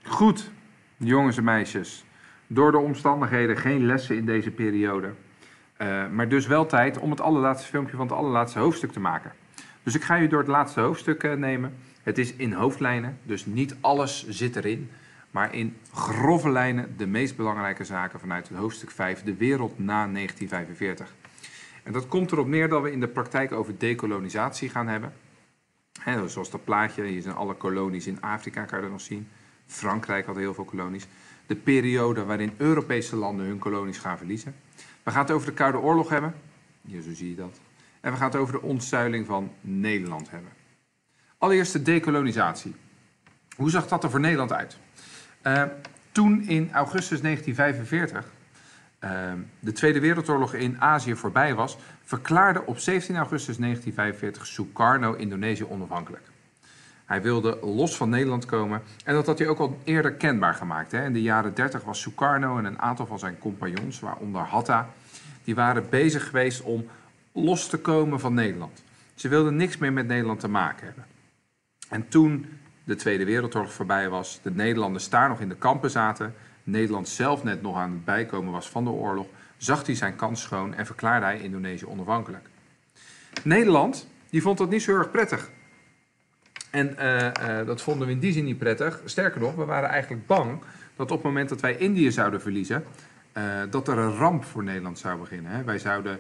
Goed, jongens en meisjes. Door de omstandigheden geen lessen in deze periode. Maar dus wel tijd om het allerlaatste filmpje van het allerlaatste hoofdstuk te maken. Dus ik ga je door het laatste hoofdstuk nemen. Het is in hoofdlijnen, dus niet alles zit erin. Maar in grove lijnen de meest belangrijke zaken vanuit het hoofdstuk 5, de wereld na 1945. En dat komt erop neer dat we in de praktijk over dekolonisatie gaan hebben. Zoals dat plaatje, hier zijn alle kolonies in Afrika, kan je dat nog zien. Frankrijk had heel veel kolonies. De periode waarin Europese landen hun kolonies gaan verliezen. We gaan het over de Koude Oorlog hebben. Hier, zo zie je dat. En we gaan het over de ontzuiling van Nederland hebben. Allereerst de dekolonisatie. Hoe zag dat er voor Nederland uit? Toen in augustus 1945 de Tweede Wereldoorlog in Azië voorbij was, verklaarde op 17 augustus 1945 Sukarno Indonesië onafhankelijk. Hij wilde los van Nederland komen en dat had hij ook al eerder kenbaar gemaakt. In de jaren 30 was Sukarno en een aantal van zijn compagnons, waaronder Hatta, die waren bezig geweest om los te komen van Nederland. Ze wilden niks meer met Nederland te maken hebben. En toen de Tweede Wereldoorlog voorbij was, de Nederlanders daar nog in de kampen zaten, Nederland zelf net nog aan het bijkomen was van de oorlog, zag hij zijn kans schoon en verklaarde hij Indonesië onafhankelijk. Nederland die vond dat niet zo erg prettig. En dat vonden we in die zin niet prettig. Sterker nog, we waren eigenlijk bang dat op het moment dat wij Indië zouden verliezen, dat er een ramp voor Nederland zou beginnen. Hè.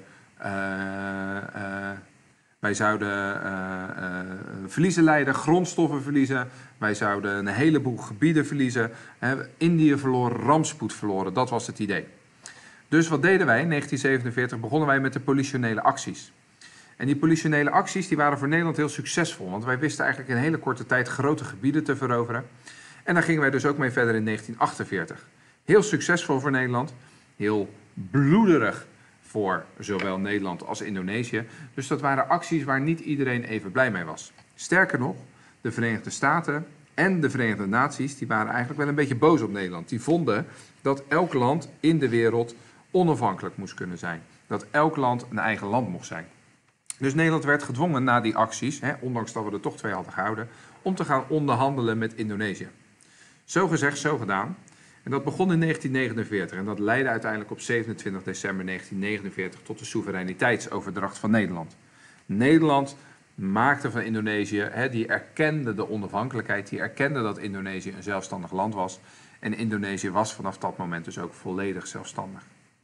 Wij zouden verliezen lijden, grondstoffen verliezen. Wij zouden een heleboel gebieden verliezen. Indië verloren, rampspoed verloren. Dat was het idee. Dus wat deden wij? In 1947 begonnen wij met de politionele acties. En die politionele acties die waren voor Nederland heel succesvol. Want wij wisten eigenlijk in een hele korte tijd grote gebieden te veroveren. En daar gingen wij dus ook mee verder in 1948. Heel succesvol voor Nederland. Heel bloederig voor zowel Nederland als Indonesië. Dus dat waren acties waar niet iedereen even blij mee was. Sterker nog, de Verenigde Staten en de Verenigde Naties die waren eigenlijk wel een beetje boos op Nederland. Die vonden dat elk land in de wereld onafhankelijk moest kunnen zijn. Dat elk land een eigen land mocht zijn. Dus Nederland werd gedwongen na die acties, ondanks dat we er toch 2 hadden gehouden, om te gaan onderhandelen met Indonesië. Zo gezegd, zo gedaan. En dat begon in 1949 en dat leidde uiteindelijk op 27 december 1949 tot de soevereiniteitsoverdracht van Nederland. Nederland maakte van Indonesië, die erkende de onafhankelijkheid, die erkende dat Indonesië een zelfstandig land was. En Indonesië was vanaf dat moment dus ook volledig zelfstandig.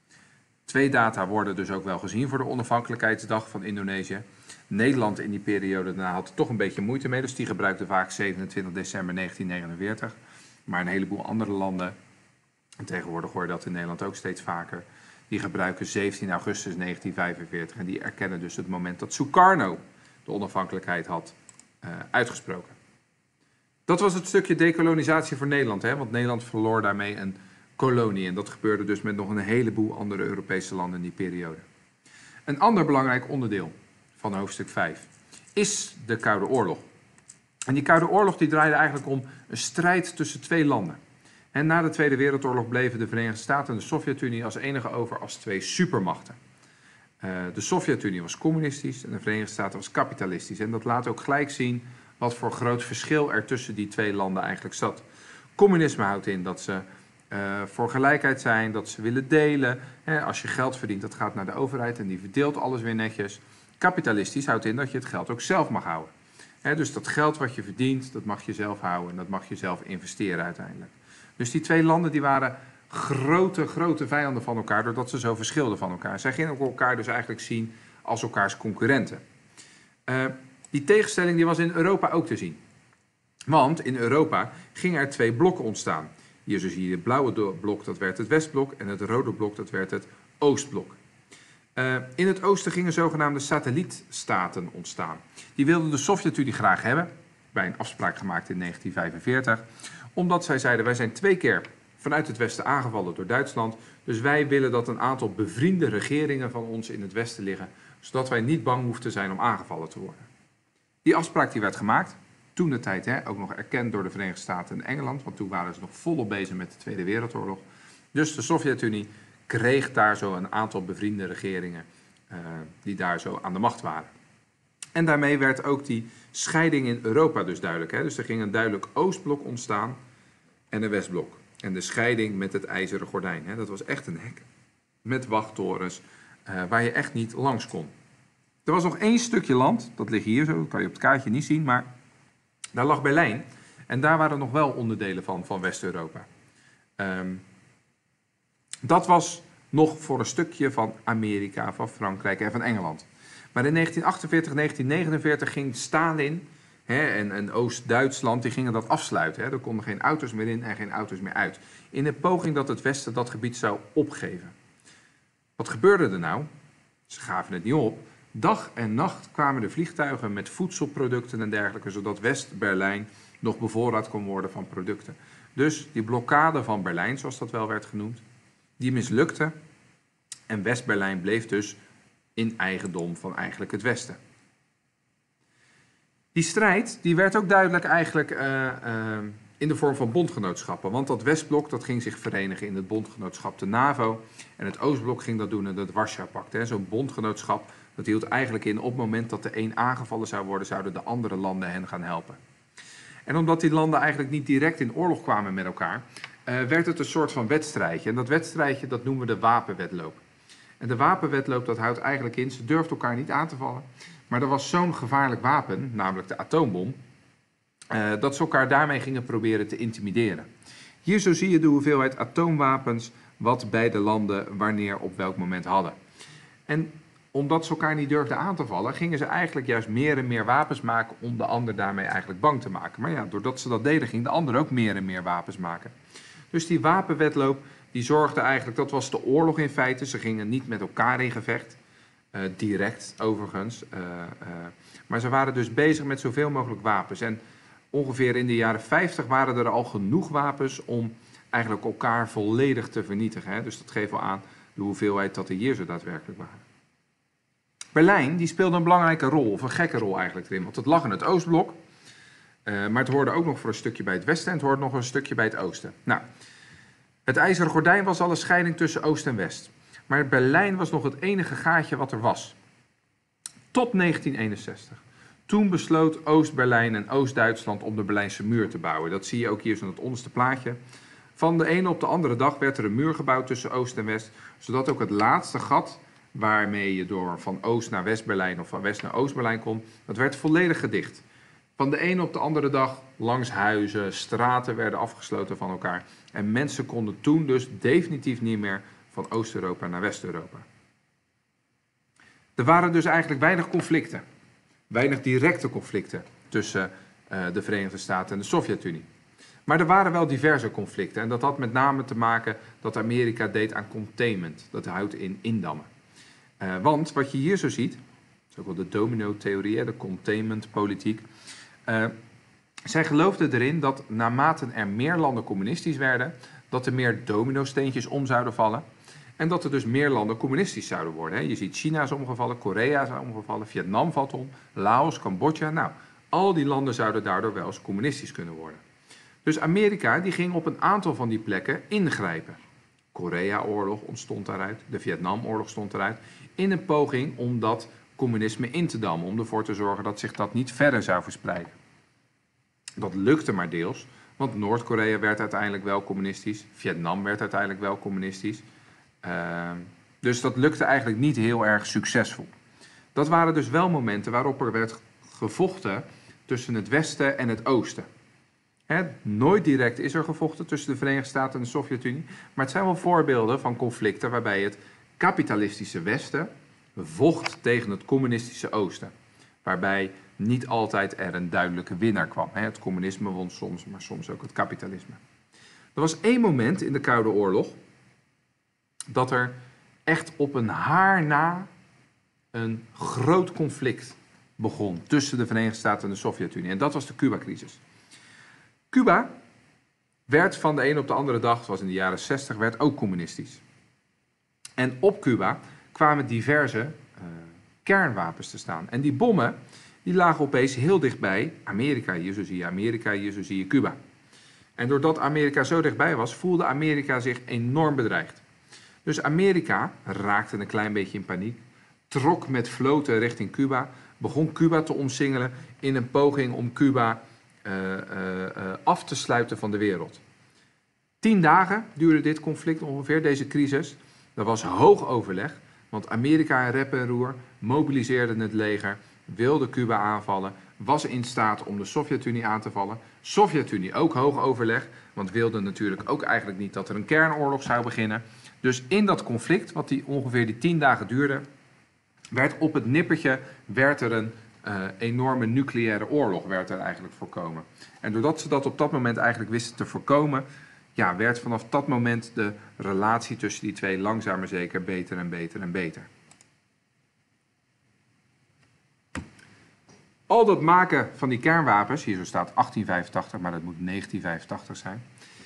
2 data worden dus ook wel gezien voor de onafhankelijkheidsdag van Indonesië. Nederland in die periode daarna had er toch een beetje moeite mee, dus die gebruikte vaak 27 december 1949. Maar een heleboel andere landen, en tegenwoordig hoor je dat in Nederland ook steeds vaker, die gebruiken 17 augustus 1945 en die erkennen dus het moment dat Sukarno de onafhankelijkheid had uitgesproken. Dat was het stukje dekolonisatie voor Nederland, want Nederland verloor daarmee een kolonie en dat gebeurde dus met nog een heleboel andere Europese landen in die periode. Een ander belangrijk onderdeel van hoofdstuk 5 is de Koude Oorlog. En die Koude Oorlog die draaide eigenlijk om een strijd tussen 2 landen. En na de Tweede Wereldoorlog bleven de Verenigde Staten en de Sovjet-Unie als enige over als 2 supermachten. De Sovjet-Unie was communistisch en de Verenigde Staten was kapitalistisch. En dat laat ook gelijk zien wat voor groot verschil er tussen die 2 landen eigenlijk zat. Communisme houdt in dat ze voor gelijkheid zijn, dat ze willen delen. Als je geld verdient, dat gaat naar de overheid en die verdeelt alles weer netjes. Kapitalistisch houdt in dat je het geld ook zelf mag houden. Dus dat geld wat je verdient, dat mag je zelf houden en dat mag je zelf investeren uiteindelijk. Dus die 2 landen die waren grote vijanden van elkaar, doordat ze zo verschilden van elkaar. Zij gingen elkaar dus eigenlijk zien als elkaars concurrenten. Die tegenstelling die was in Europa ook te zien. Want in Europa gingen er 2 blokken ontstaan. Hier zo zie je het blauwe blok, dat werd het Westblok, en het rode blok, dat werd het Oostblok. In het oosten gingen zogenaamde satellietstaten ontstaan. Die wilden de Sovjet-Unie graag hebben, bij een afspraak gemaakt in 1945, omdat zij zeiden, wij zijn 2 keer vanuit het westen aangevallen door Duitsland, dus wij willen dat een aantal bevriende regeringen van ons in het westen liggen, zodat wij niet bang hoeven te zijn om aangevallen te worden. Die afspraak die werd gemaakt, toen de tijd ook nog erkend door de Verenigde Staten en Engeland, want toen waren ze nog volop bezig met de Tweede Wereldoorlog. Dus de Sovjet-Unie kreeg daar zo een aantal bevriende regeringen die daar zo aan de macht waren. En daarmee werd ook die scheiding in Europa dus duidelijk. Dus er ging een duidelijk Oostblok ontstaan en een Westblok. En de scheiding met het ijzeren gordijn. Dat was echt een hek met wachttorens waar je echt niet langs kon. Er was nog één stukje land, dat ligt hier zo, dat kan je op het kaartje niet zien, maar daar lag Berlijn. En daar waren nog wel onderdelen van West-Europa. Dat was nog voor een stukje van Amerika, van Frankrijk en van Engeland. Maar in 1948, 1949 ging Stalin en Oost-Duitsland, die gingen dat afsluiten. Er konden geen auto's meer in en geen auto's meer uit. In de poging dat het Westen dat gebied zou opgeven. Wat gebeurde er nou? Ze gaven het niet op. Dag en nacht kwamen de vliegtuigen met voedselproducten en dergelijke, zodat West-Berlijn nog bevoorraad kon worden van producten. Dus die blokkade van Berlijn, zoals dat wel werd genoemd, die mislukte. En West-Berlijn bleef dus in eigendom van eigenlijk het Westen. Die strijd die werd ook duidelijk eigenlijk in de vorm van bondgenootschappen. Want dat Westblok dat ging zich verenigen in het bondgenootschap de NAVO. En het Oostblok ging dat doen in het Warschau-pact. Zo'n bondgenootschap dat hield eigenlijk in op het moment dat de een aangevallen zou worden, zouden de andere landen hen gaan helpen. En omdat die landen eigenlijk niet direct in oorlog kwamen met elkaar, werd het een soort van wedstrijdje. En dat wedstrijdje dat noemen we de wapenwedloop. En de wapenwedloop dat houdt eigenlijk in, ze durfden elkaar niet aan te vallen. Maar er was zo'n gevaarlijk wapen, namelijk de atoombom, dat ze elkaar daarmee gingen proberen te intimideren. Hier zo zie je de hoeveelheid atoomwapens wat beide landen wanneer op welk moment hadden. En omdat ze elkaar niet durfden aan te vallen, gingen ze eigenlijk juist meer en meer wapens maken om de ander daarmee eigenlijk bang te maken. Maar ja, doordat ze dat deden, ging de ander ook meer en meer wapens maken. Dus die wapenwedloop, die zorgde eigenlijk, dat was de oorlog in feite. Ze gingen niet met elkaar in gevecht, direct overigens. Maar ze waren dus bezig met zoveel mogelijk wapens. En ongeveer in de jaren 50 waren er al genoeg wapens om eigenlijk elkaar volledig te vernietigen. Dus dat geeft wel aan de hoeveelheid dat er hier zo daadwerkelijk waren. Berlijn die speelde een belangrijke rol, of een gekke rol eigenlijk erin. Want het lag in het Oostblok, maar het hoorde ook nog voor een stukje bij het Westen en het hoorde nog een stukje bij het Oosten. Nou, het ijzeren gordijn was al een scheiding tussen Oost en West. Maar Berlijn was nog het enige gaatje wat er was. Tot 1961. Toen besloot Oost-Berlijn en Oost-Duitsland om de Berlijnse muur te bouwen. Dat zie je ook hier zo in het onderste plaatje. Van de ene op de andere dag werd er een muur gebouwd tussen Oost en West, zodat ook het laatste gat waarmee je door van Oost naar West-Berlijn of van West naar Oost-Berlijn kon, dat werd volledig gedicht. Van de ene op de andere dag langs huizen, straten werden afgesloten van elkaar. En mensen konden toen dus definitief niet meer van Oost-Europa naar West-Europa. Er waren dus eigenlijk weinig conflicten. Weinig directe conflicten tussen de Verenigde Staten en de Sovjet-Unie. Maar er waren wel diverse conflicten. En dat had met name te maken dat Amerika deed aan containment. Dat houdt in indammen. Want wat je hier zo ziet, dat is ook wel de domino-theorie, de containment-politiek. Zij geloofden erin dat naarmate er meer landen communistisch werden, dat er meer domino-steentjes om zouden vallen. En dat er dus meer landen communistisch zouden worden. Je ziet China is omgevallen, Korea is omgevallen, Vietnam valt om, Laos, Cambodja. Nou, al die landen zouden daardoor wel eens communistisch kunnen worden. Dus Amerika die ging op een aantal van die plekken ingrijpen. Korea-oorlog ontstond daaruit, de Vietnamoorlog stond eruit, in een poging om dat communisme in te dammen, om ervoor te zorgen dat zich dat niet verder zou verspreiden. Dat lukte maar deels, want Noord-Korea werd uiteindelijk wel communistisch, Vietnam werd uiteindelijk wel communistisch. Dus dat lukte eigenlijk niet heel erg succesvol. Dat waren dus wel momenten waarop er werd gevochten tussen het Westen en het Oosten. Nooit direct is er gevochten tussen de Verenigde Staten en de Sovjet-Unie, maar het zijn wel voorbeelden van conflicten waarbij het kapitalistische Westen vocht tegen het communistische Oosten. Waarbij niet altijd er een duidelijke winnaar kwam. Het communisme won soms, maar soms ook het kapitalisme. Er was één moment in de Koude Oorlog dat er echt op een haar na een groot conflict begon tussen de Verenigde Staten en de Sovjet-Unie. En dat was de Cuba-crisis. Cuba werd van de een op de andere dag, zoals in de jaren 60, werd ook communistisch. En op Cuba kwamen diverse kernwapens te staan. En die bommen die lagen opeens heel dichtbij Amerika. Hier zo zie je Amerika, hier zo zie je Cuba. En doordat Amerika zo dichtbij was, voelde Amerika zich enorm bedreigd. Dus Amerika raakte een klein beetje in paniek, trok met vloten richting Cuba, begon Cuba te omsingelen in een poging om Cuba af te sluiten van de wereld. 10 dagen duurde dit conflict ongeveer, deze crisis. Er was hoog overleg, want Amerika in rep en roer mobiliseerde het leger, wilde Cuba aanvallen, was in staat om de Sovjet-Unie aan te vallen. Sovjet-Unie ook hoog overleg, want wilde natuurlijk ook eigenlijk niet dat er een kernoorlog zou beginnen. Dus in dat conflict, wat ongeveer die 10 dagen duurde, werd op het nippertje een enorme nucleaire oorlog werd er eigenlijk voorkomen. En doordat ze dat op dat moment eigenlijk wisten te voorkomen, ja, werd vanaf dat moment de relatie tussen die twee langzaam maar zeker beter en beter en beter. Al dat maken van die kernwapens, hier zo staat 1885, maar dat moet 1985 zijn,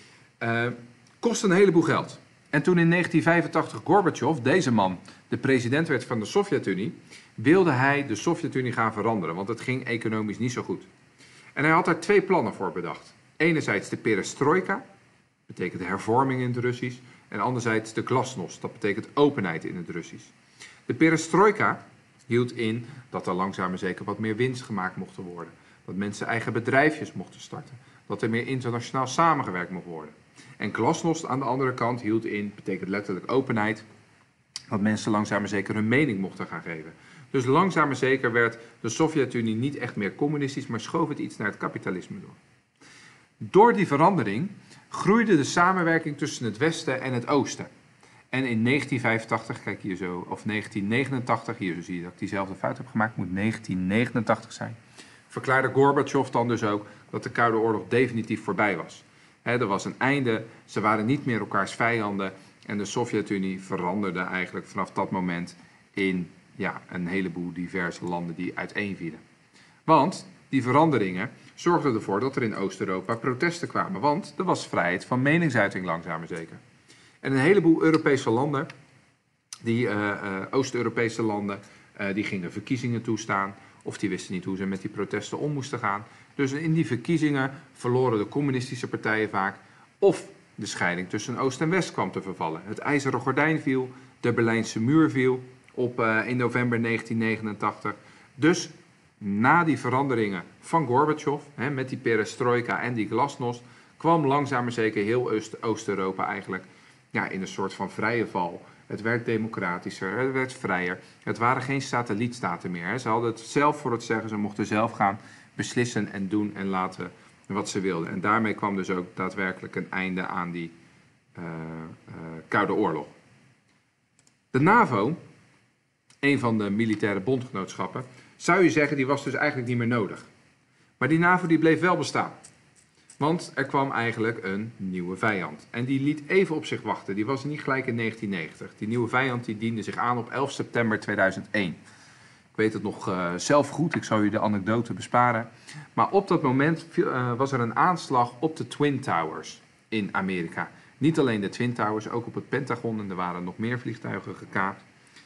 kost een heleboel geld. En toen in 1985 Gorbachev, deze man, de president werd van de Sovjet-Unie, wilde hij de Sovjet-Unie gaan veranderen, want het ging economisch niet zo goed. En hij had daar 2 plannen voor bedacht. Enerzijds de perestrojka, dat betekent hervorming in het Russisch, en anderzijds de glasnost, dat betekent openheid in het Russisch. De perestrojka hield in dat er langzaam maar zeker wat meer winst gemaakt mocht worden. Dat mensen eigen bedrijfjes mochten starten. Dat er meer internationaal samengewerkt mocht worden. En glasnost aan de andere kant hield in, betekent letterlijk openheid, dat mensen langzaam maar zeker hun mening mochten gaan geven. Dus langzaam maar zeker werd de Sovjet-Unie niet echt meer communistisch, maar schoof het iets naar het kapitalisme door. Door die verandering groeide de samenwerking tussen het Westen en het Oosten. En in 1985, kijk hier zo, of 1989, hier zo zie je dat ik diezelfde fout heb gemaakt, moet 1989 zijn, verklaarde Gorbachev dan dus ook dat de Koude Oorlog definitief voorbij was. Er was een einde, ze waren niet meer elkaars vijanden en de Sovjet-Unie veranderde eigenlijk vanaf dat moment in een heleboel diverse landen die uiteenvielen. Want die veranderingen zorgden ervoor dat er in Oost-Europa protesten kwamen, want er was vrijheid van meningsuiting langzaam maar zeker. En een heleboel Europese landen, die Oost-Europese landen, die gingen verkiezingen toestaan of die wisten niet hoe ze met die protesten om moesten gaan. Dus in die verkiezingen verloren de communistische partijen vaak of de scheiding tussen Oost en West kwam te vervallen. Het IJzeren Gordijn viel, de Berlijnse muur viel in november 1989. Dus na die veranderingen van Gorbachev, met die perestrojka en die glasnost, kwam langzaam maar zeker heel Oost-Europa eigenlijk in een soort van vrije val. Het werd democratischer, het werd vrijer. Het waren geen satellietstaten meer. Ze hadden het zelf voor het zeggen, ze mochten zelf gaan beslissen en doen en laten wat ze wilden. En daarmee kwam dus ook daadwerkelijk een einde aan die Koude Oorlog. De NAVO, een van de militaire bondgenootschappen, zou je zeggen, die was dus eigenlijk niet meer nodig. Maar die NAVO die bleef wel bestaan. Want er kwam eigenlijk een nieuwe vijand. En die liet even op zich wachten. Die was niet gelijk in 1990. Die nieuwe vijand die diende zich aan op 11 september 2001. Ik weet het nog zelf goed, ik zal u de anekdote besparen. Maar op dat moment was er een aanslag op de Twin Towers in Amerika. Niet alleen de Twin Towers, ook op het Pentagon. En er waren nog meer vliegtuigen gekaapt.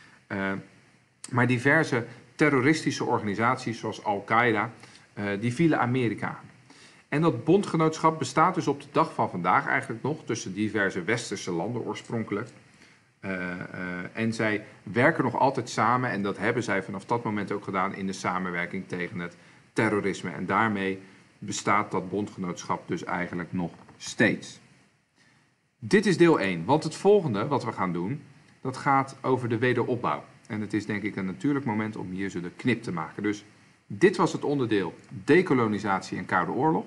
Maar diverse terroristische organisaties zoals Al-Qaeda, die vielen Amerika aan. En dat bondgenootschap bestaat dus op de dag van vandaag eigenlijk nog tussen diverse westerse landen oorspronkelijk. En zij werken nog altijd samen en dat hebben zij vanaf dat moment ook gedaan in de samenwerking tegen het terrorisme. En daarmee bestaat dat bondgenootschap dus eigenlijk nog steeds. Dit is deel 1, want het volgende wat we gaan doen, dat gaat over de wederopbouw. En het is denk ik een natuurlijk moment om hier zo de knip te maken. Dus dit was het onderdeel dekolonisatie en Koude Oorlog.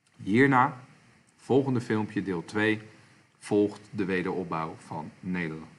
Hierna, volgende filmpje, deel 2, volgt de wederopbouw van Nederland.